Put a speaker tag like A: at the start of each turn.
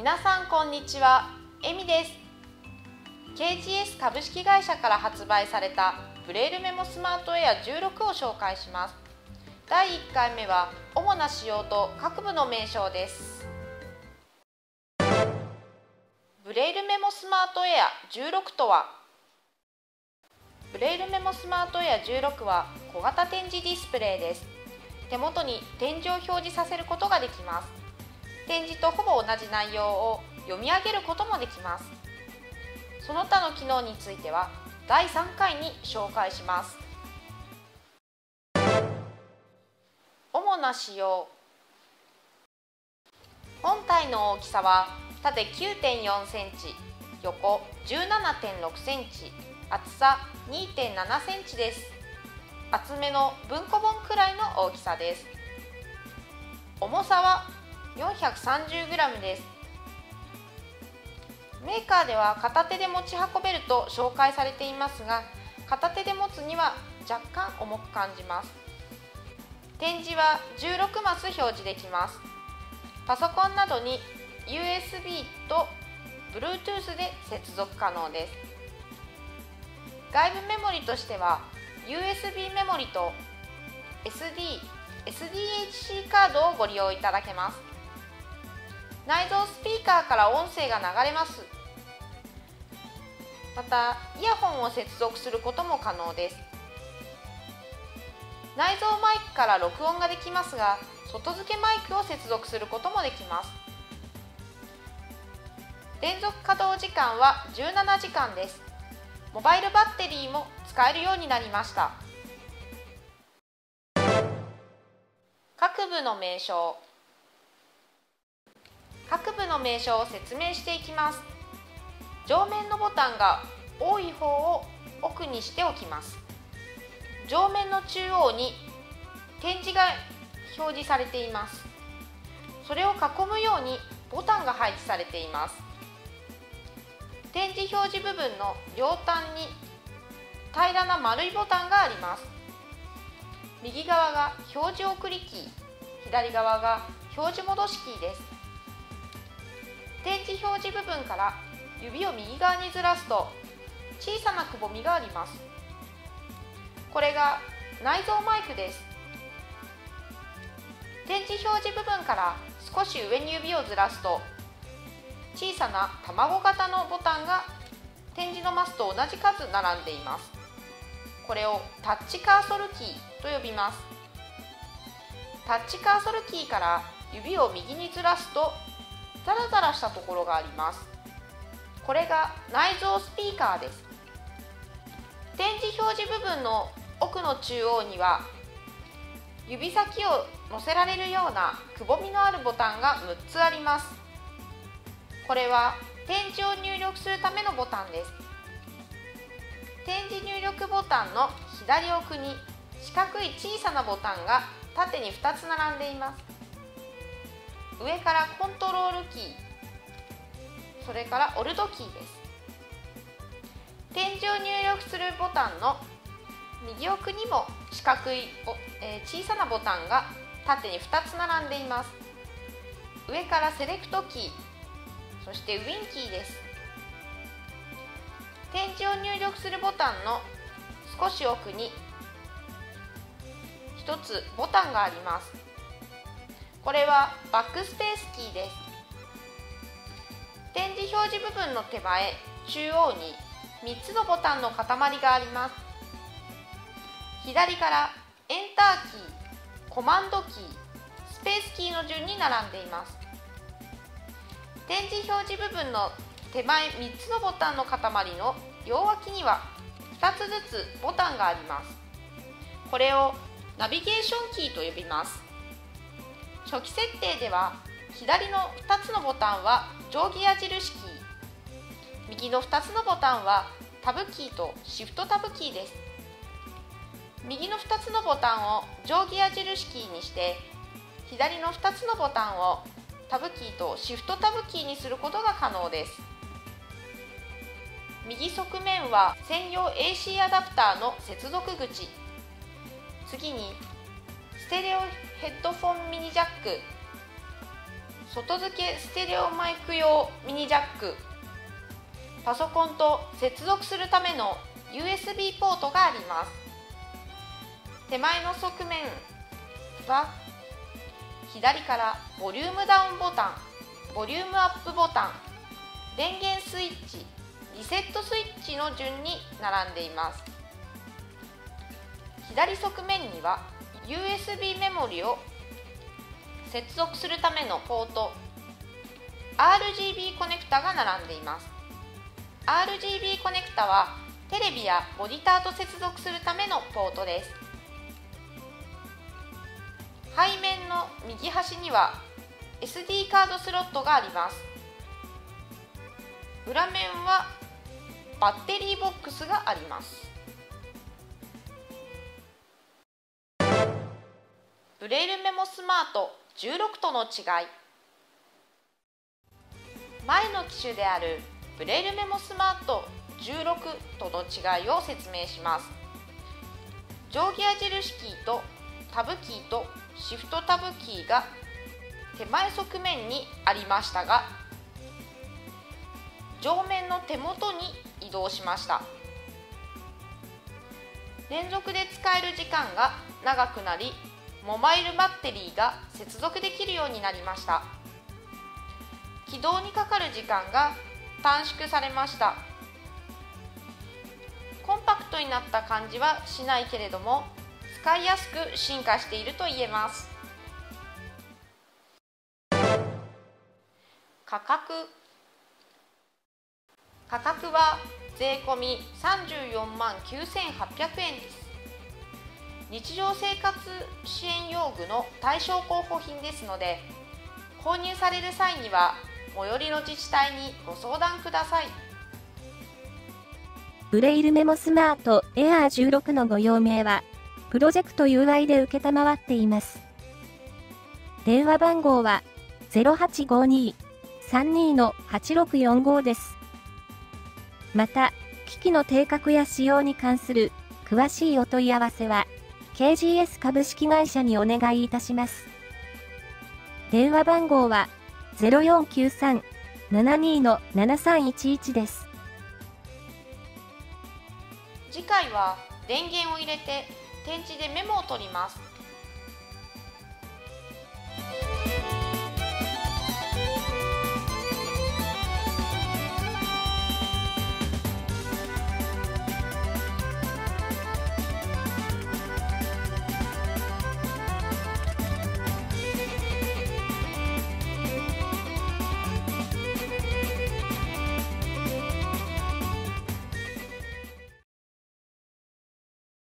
A: 皆さんこんにちは、エミです。 KGS 株式会社から発売されたブレイルメモスマートエア16を紹介します。第1回目は主な仕様と各部の名称です。ブレイルメモスマートエア16とは、ブレイルメモスマートエア16は小型点字ディスプレイです。手元に点字を表示させることができます。点字とほぼ同じ内容を読み上げることもできます。その他の機能については第3回に紹介します。主な仕様。本体の大きさは縦 9.4 センチ、横 17.6 センチ、厚さ 2.7 センチです。厚めの文庫本くらいの大きさです。重さは 430g です。メーカーでは片手で持ち運べると紹介されていますが、片手で持つには若干重く感じます。点字は16マス表示できます。パソコンなどに USB と Bluetooth で接続可能です。外部メモリとしては USB メモリと SDHC カードをご利用いただけます。内蔵スピーカーから音声が流れます。またイヤホンを接続することも可能です。内蔵マイクから録音ができますが、外付けマイクを接続することもできます。連続稼働時間は17時間です。モバイルバッテリーも使えるようになりました。各部の名称。各部の名称を説明していきます。上面のボタンが多い方を奥にしておきます。上面の中央に点字が表示されています。それを囲むようにボタンが配置されています。点字表示部分の両端に平らな丸いボタンがあります。右側が表示送りキー、左側が表示戻しキーです。点字表示部分から指を右側にずらすと小さなくぼみがあります。これが内蔵マイクです。点字表示部分から少し上に指をずらすと小さな卵型のボタンが点字のマスと同じ数並んでいます。これをタッチカーソルキーと呼びます。タッチカーソルキーから指を右にずらすとザラザラしたところがあります。これが内蔵スピーカーです。点字表示部分の奥の中央には指先を乗せられるようなくぼみのあるボタンが6つあります。これは点字を入力するためのボタンです。点字入力ボタンの左奥に四角い小さなボタンが縦に2つ並んでいます。上からコントロールキー、それからオルトキーです。点字を入力するボタンの右奥にも四角い小さなボタンが縦に2つ並んでいます。上からセレクトキー、そしてウィンキーです。点字を入力するボタンの少し奥に1つボタンがあります。これはバックスペースキーです。点字表示部分の手前中央に3つのボタンの塊があります。左からエンターキー、コマンドキー、スペースキーの順に並んでいます。点字表示部分の手前3つのボタンの塊の両脇には2つずつボタンがあります。これをナビゲーションキーと呼びます。初期設定では左の2つのボタンは定規矢印キー、右の2つのボタンはタブキーとシフトタブキーです。右の2つのボタンを定規矢印キーにして、左の2つのボタンをタブキーとシフトタブキーにすることが可能です。右側面は専用 AC アダプターの接続口、次にステレオヘッドフォンミニジャック、 外付けステレオマイク用ミニジャック、パソコンと接続するための USB ポートがあります。手前の側面は左からボリュームダウンボタン、ボリュームアップボタン、電源スイッチ、リセットスイッチの順に並んでいます。左側面には USB メモリを接続するためのポート RGB コネクタが並んでいます。 RGB コネクタはテレビやモニターと接続するためのポートです。背面の右端には SD カードスロットがあります。裏面はバッテリーボックスがあります。ブレイルメモスマート16との違い。前の機種であるブレイルメモスマート16との違いを説明します。定規矢印キーとタブキーとシフトタブキーが手前側面にありましたが、上面の手元に移動しました。連続で使える時間が長くなり、モバイルバッテリーが接続できるようになりました。起動にかかる時間が短縮されました。コンパクトになった感じはしないけれども、使いやすく進化していると言えます。価格は税込み34万9800円です。日常生活支援用具の対象候補品ですので、購入される際には最寄りの自治体にご相談ください。
B: ブレイルメモスマートエアー16のご用命は、プロジェクト UI で承っています。電話番号は 0852-32-8645 です。また、機器の定格や使用に関する詳しいお問い合わせは、KGS 株式会社にお願いいたします。電話番号は 0493-72-7311 です。
A: 次回は電源を入れて点字でメモを取ります。